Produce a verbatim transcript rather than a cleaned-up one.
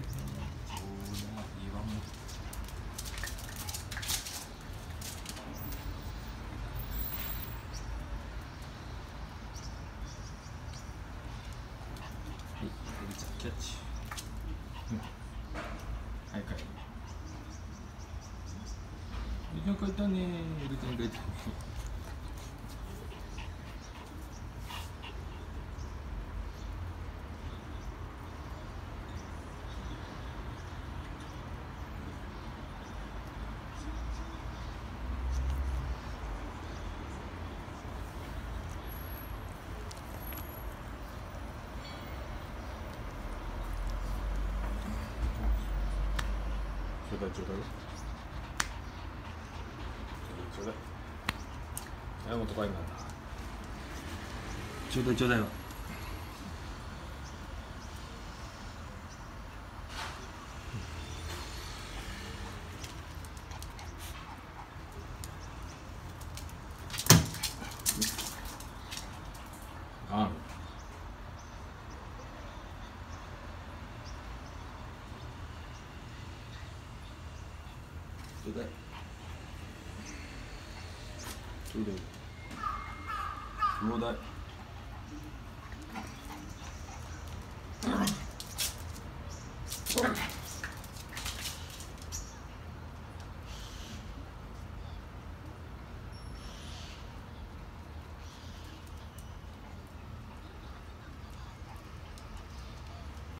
キャッチ、うん、はい帰る。エルちゃん帰ったねー、エルちゃん帰ったねちょうだいちょうだいちょうだいちょうだい。はい、もっと怖いんだ。ちょうだいちょうだいよ。ああ。ちょうだい。ちょうだい。ちょうだい。